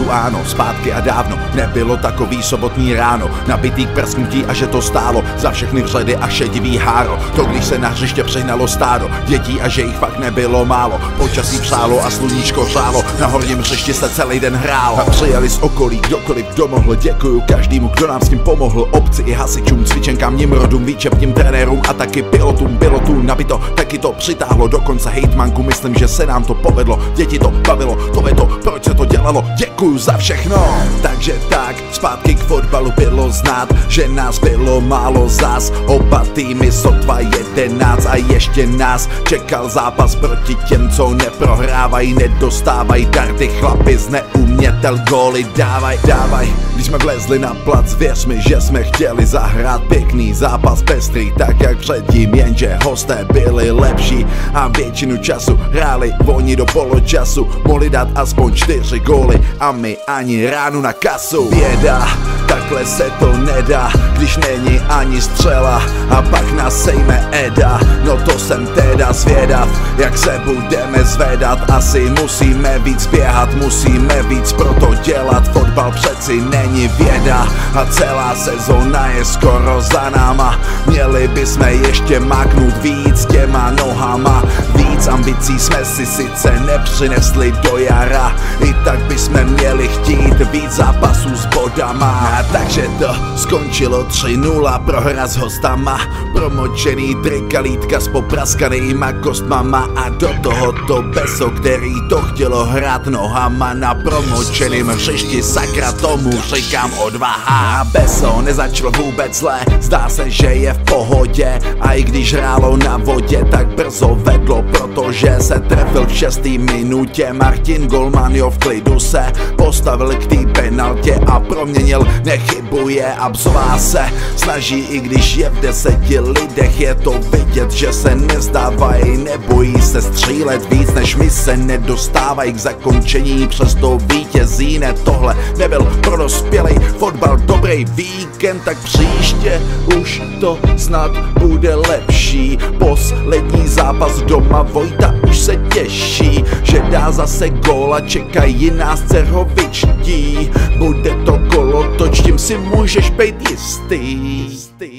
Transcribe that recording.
tu áno, zpátky a dávno nebylo takový sobotní ráno, nabitý k prsknutí a že to stálo za všechny vředy a šedivý háro. To když se na hřiště přihnalo stádo dětí a že jich fakt nebylo málo, počasí přálo a sluníčko hřálo, na horním hřišti se celý den hrálo. A přijeli z okolí kdokoliv, kdo mohl, děkuju každému, kdo nám s tím pomohl, obci i hasičům, cvičenkám, nimrodům, výčepním trenérům a taky pilotům. Bylo tu nabito, taky to přitáhlo, dokonce hejtmanku, myslím, že se nám to povedlo, děti to bavilo, to je to, proč se to dělalo, děkuju za všechno. Takže tak, zpátky k fotbalu bylo znát, že nás bylo málo zas, oba týmy sotva 11 a ještě nás čekal zápas proti těm, co neprohrávají, nedostávají darty, chlapi z neumětel, góly dávaj. Když jsme vlezli na plac, věř mi, že jsme chtěli zahrát pěkný zápas pestrý, tak jak předtím, jenže hosté byli lepší a většinu času hráli oni do poločasu, mohli dát aspoň 4 góly a my ani ránu na kasu. Běda, takhle se to nedá, když není ani střela a pak nás sejme Eda. No to jsem teda zvědav, jak se budeme zvedat, asi musíme víc běhat, musíme víc proto dělat, fotbal přeci není věda a celá sezóna je skoro za náma. Měli bychom ještě máknout víc těma nohama, víc ambicí jsme si sice nepřinesli do jara, i tak bychom měli chtít víc zápasů s bodama. A takže to skončilo 3-0, prohra s hostama, promočený trikalítka s popraskanýma kostmama a do toho to beso, který to chtělo hrát nohama na promočeným hřišti, sakra tomu říkám odvaha. A beso nezačalo vůbec zlé, zdá se, že je v pohodě, a i když hrálo na vodě, tak brzo vedlo, protože se trefil v 6. minutě Martin Golman, jo, v klidu se postavil k té penaltě a proměnil, nechybuje a bzová se snaží, i když je v 10 lidech, je to vidět, že se nevzdávají, nebojí se střílet víc než my, se nedostávají k zakončení, přesto vítězí. Ne, tohle nebyl pro dospělej fotbal dobrý víkend, tak příště už to snad bude lepší. Poslední zápas doma, Vojta už se těší, že dá zase góla, čekají nás Cerovičtí. Bude to kolotoč, tím si můžeš být jistý.